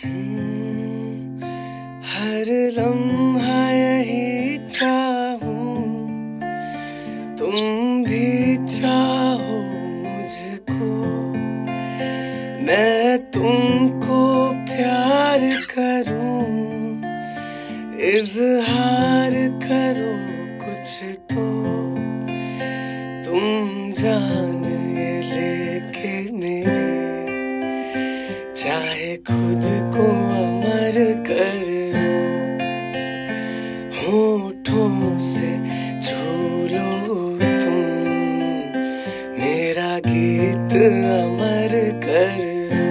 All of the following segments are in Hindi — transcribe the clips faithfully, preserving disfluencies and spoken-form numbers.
हम्म, हर लम्हा यही चाहूं, तुम भी चाहो मुझको। मैं तुमको प्यार करूं, इजहार करो कुछ तो। तुम जान ये लेके मेरी, चाहे खुद को अमर कर दो। होठों से छू लो तुम, मेरा गीत अमर कर दो।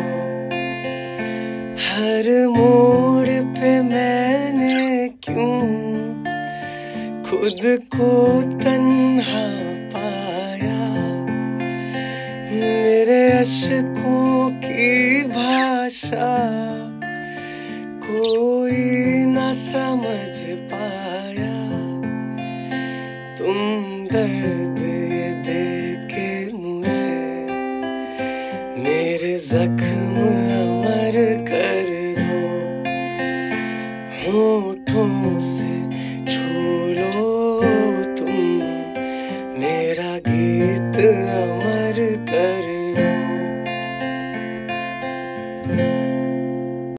हर मोड़ पे मैंने क्यों खुद को तन्हा पाया। मेरे अश्कों की भाषा कोई न समझ पाया। तुम दर्द ये दे के मुझे मेरे जख्म अमर कर दो। होठों से छू लो तुम, मेरा गीत अमर कर